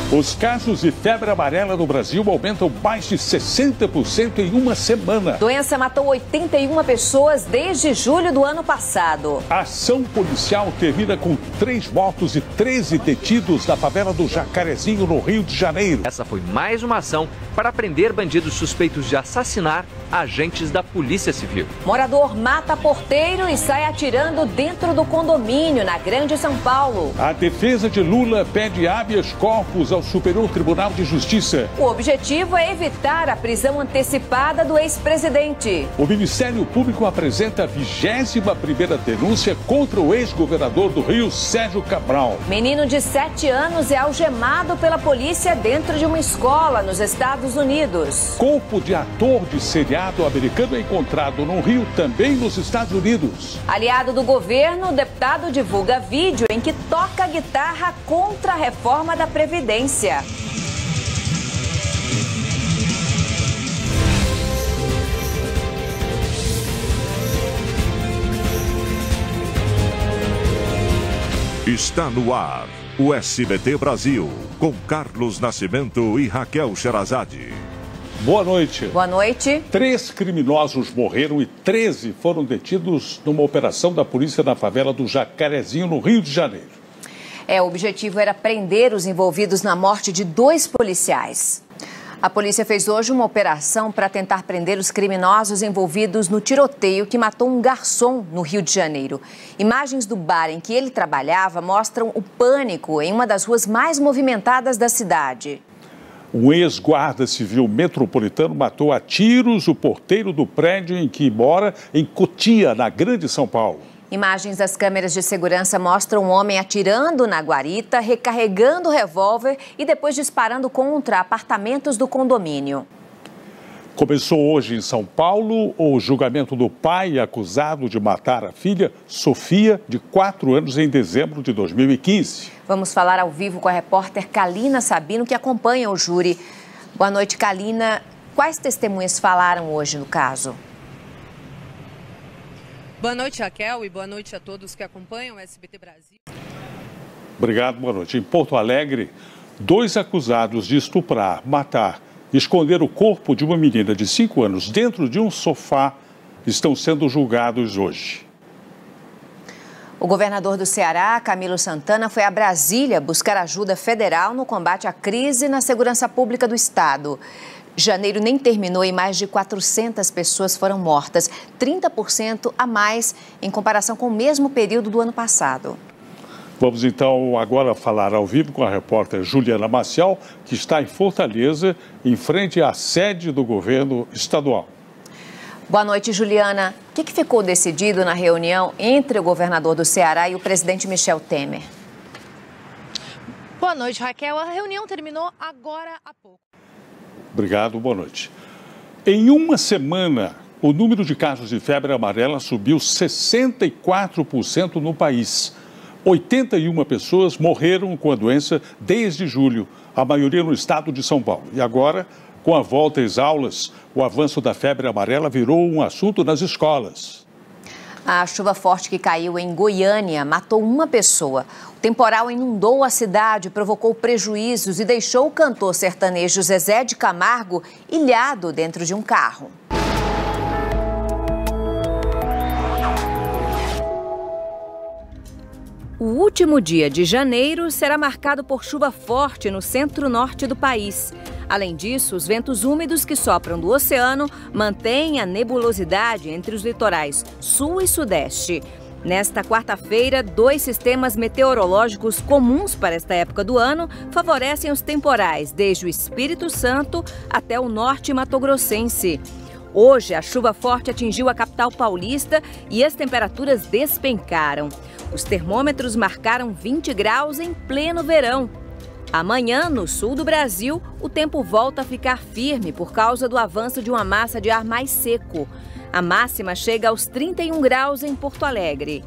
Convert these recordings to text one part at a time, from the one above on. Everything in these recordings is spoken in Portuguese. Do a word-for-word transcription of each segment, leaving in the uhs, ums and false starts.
Os casos de febre amarela no Brasil aumentam mais de sessenta por cento em uma semana. A doença matou oitenta e uma pessoas desde julho do ano passado. A ação policial termina com três mortos e treze detidos na favela do Jacarezinho, no Rio de Janeiro. Essa foi mais uma ação para prender bandidos suspeitos de assassinar agentes da Polícia Civil. Morador mata porteiro e sai atirando dentro do condomínio, na Grande São Paulo. A defesa de Lula pede habeas corpus ao Superior Tribunal de Justiça. O objetivo é evitar a prisão antecipada do ex-presidente. O Ministério Público apresenta a vigésima primeira denúncia contra o ex-governador do Rio, Sérgio Cabral. Menino de sete anos é algemado pela polícia dentro de uma escola nos Estados Unidos. Corpo de ator de seriado americano é encontrado no Rio, também nos Estados Unidos. Aliado do governo, o deputado divulga vídeo em que toca guitarra contra a reforma da Previdência. Está no ar o S B T Brasil, com Carlos Nascimento e Raquel Sherazade. Boa noite. Boa noite. Três criminosos morreram e treze foram detidos numa operação da polícia na favela do Jacarezinho, no Rio de Janeiro. É, o objetivo era prender os envolvidos na morte de dois policiais. A polícia fez hoje uma operação para tentar prender os criminosos envolvidos no tiroteio que matou um garçom no Rio de Janeiro. Imagens do bar em que ele trabalhava mostram o pânico em uma das ruas mais movimentadas da cidade. Um ex-guarda civil metropolitano matou a tiros o porteiro do prédio em que mora, em Cotia, na Grande São Paulo. Imagens das câmeras de segurança mostram um homem atirando na guarita, recarregando o revólver e depois disparando contra apartamentos do condomínio. Começou hoje em São Paulo o julgamento do pai acusado de matar a filha, Sofia, de quatro anos, em dezembro de dois mil e quinze. Vamos falar ao vivo com a repórter Kalina Sabino, que acompanha o júri. Boa noite, Kalina. Quais testemunhas falaram hoje no caso? Boa noite, Raquel, e boa noite a todos que acompanham o S B T Brasil. Obrigado, boa noite. Em Porto Alegre, dois acusados de estuprar, matar e esconder o corpo de uma menina de cinco anos dentro de um sofá estão sendo julgados hoje. O governador do Ceará, Camilo Santana, foi a Brasília buscar ajuda federal no combate à crise na segurança pública do estado. Janeiro nem terminou e mais de quatrocentas pessoas foram mortas, trinta por cento a mais em comparação com o mesmo período do ano passado. Vamos então agora falar ao vivo com a repórter Juliana Maciel, que está em Fortaleza, em frente à sede do governo estadual. Boa noite, Juliana. O que, que ficou decidido na reunião entre o governador do Ceará e o presidente Michel Temer? Boa noite, Raquel. A reunião terminou agora há pouco. Obrigado, boa noite. Em uma semana, o número de casos de febre amarela subiu sessenta e quatro por cento no país. oitenta e uma pessoas morreram com a doença desde julho, a maioria no estado de São Paulo. E agora, com a volta às aulas, o avanço da febre amarela virou um assunto nas escolas. A chuva forte que caiu em Goiânia matou uma pessoa. O temporal inundou a cidade, provocou prejuízos e deixou o cantor sertanejo Zezé de Camargo ilhado dentro de um carro. O último dia de janeiro será marcado por chuva forte no centro-norte do país. Além disso, os ventos úmidos que sopram do oceano mantêm a nebulosidade entre os litorais sul e sudeste. Nesta quarta-feira, dois sistemas meteorológicos comuns para esta época do ano favorecem os temporais, desde o Espírito Santo até o norte matogrossense. Hoje, a chuva forte atingiu a capital paulista e as temperaturas despencaram. Os termômetros marcaram vinte graus em pleno verão. Amanhã, no sul do Brasil, o tempo volta a ficar firme por causa do avanço de uma massa de ar mais seco. A máxima chega aos trinta e um graus em Porto Alegre.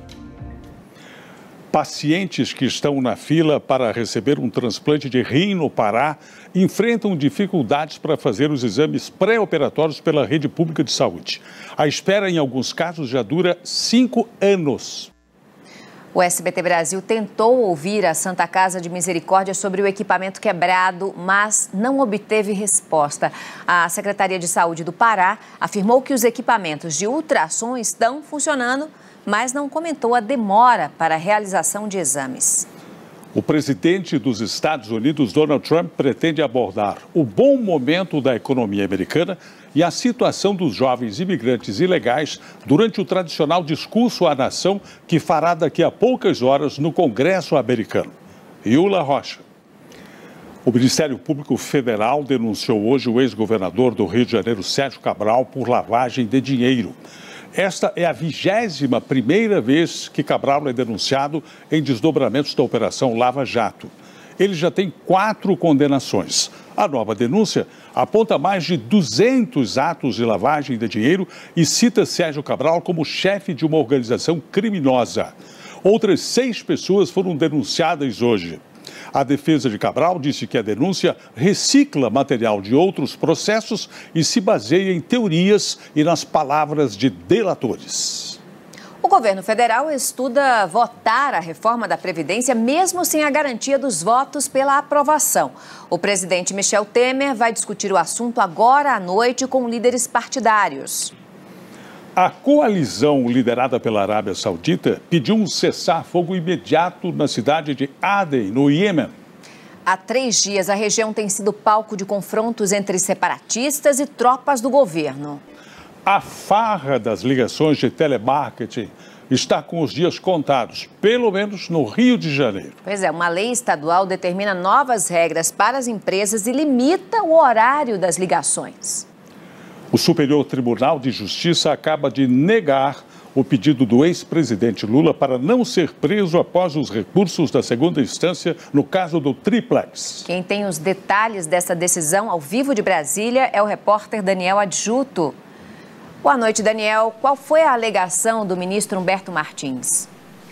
Pacientes que estão na fila para receber um transplante de rim no Pará enfrentam dificuldades para fazer os exames pré-operatórios pela rede pública de saúde. A espera, em alguns casos, já dura cinco anos. O S B T Brasil tentou ouvir a Santa Casa de Misericórdia sobre o equipamento quebrado, mas não obteve resposta. A Secretaria de Saúde do Pará afirmou que os equipamentos de ultrassom estão funcionando, mas não comentou a demora para a realização de exames. O presidente dos Estados Unidos, Donald Trump, pretende abordar o bom momento da economia americana e a situação dos jovens imigrantes ilegais durante o tradicional discurso à nação que fará daqui a poucas horas no Congresso americano. Iula Rocha. O Ministério Público Federal denunciou hoje o ex-governador do Rio de Janeiro, Sérgio Cabral, por lavagem de dinheiro. Esta é a vigésima primeira vez que Cabral é denunciado em desdobramentos da Operação Lava Jato. Ele já tem quatro condenações. A nova denúncia aponta mais de duzentos atos de lavagem de dinheiro e cita Sérgio Cabral como chefe de uma organização criminosa. Outras seis pessoas foram denunciadas hoje. A defesa de Cabral disse que a denúncia recicla material de outros processos e se baseia em teorias e nas palavras de delatores. O governo federal estuda votar a reforma da Previdência mesmo sem a garantia dos votos pela aprovação. O presidente Michel Temer vai discutir o assunto agora à noite com líderes partidários. A coalizão liderada pela Arábia Saudita pediu um cessar-fogo imediato na cidade de Aden, no Iêmen. Há três dias, a região tem sido palco de confrontos entre separatistas e tropas do governo. A farra das ligações de telemarketing está com os dias contados, pelo menos no Rio de Janeiro. Pois é, uma lei estadual determina novas regras para as empresas e limita o horário das ligações. O Superior Tribunal de Justiça acaba de negar o pedido do ex-presidente Lula para não ser preso após os recursos da segunda instância no caso do Triplex. Quem tem os detalhes dessa decisão ao vivo de Brasília é o repórter Daniel Adjuto. Boa noite, Daniel. Qual foi a alegação do ministro Humberto Martins?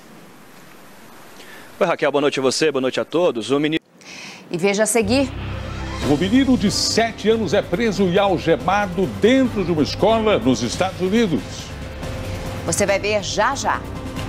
Oi, Raquel. Boa noite a você, boa noite a todos. O ministro... E veja a seguir. O menino de sete anos é preso e algemado dentro de uma escola nos Estados Unidos. Você vai ver já já.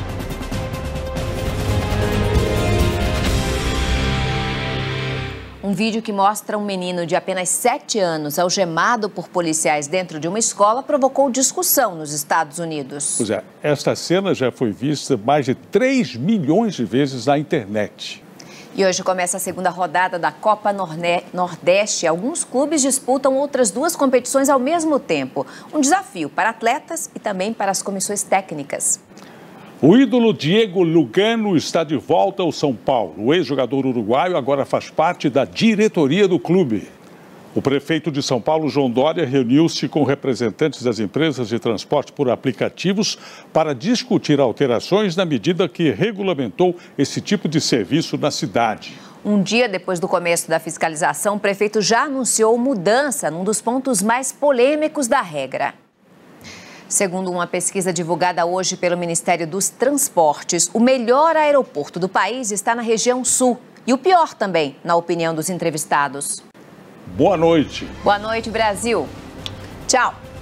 Um vídeo que mostra um menino de apenas sete anos algemado por policiais dentro de uma escola provocou discussão nos Estados Unidos. Pois é, esta cena já foi vista mais de três milhões de vezes na internet. E hoje começa a segunda rodada da Copa Nordeste. Alguns clubes disputam outras duas competições ao mesmo tempo. Um desafio para atletas e também para as comissões técnicas. O ídolo Diego Lugano está de volta ao São Paulo. O ex-jogador uruguaio agora faz parte da diretoria do clube. O prefeito de São Paulo, João Dória, reuniu-se com representantes das empresas de transporte por aplicativos para discutir alterações na medida que regulamentou esse tipo de serviço na cidade. Um dia depois do começo da fiscalização, o prefeito já anunciou mudança num dos pontos mais polêmicos da regra. Segundo uma pesquisa divulgada hoje pelo Ministério dos Transportes, o melhor aeroporto do país está na região sul e o pior também, na opinião dos entrevistados. Boa noite. Boa noite, Brasil. Tchau.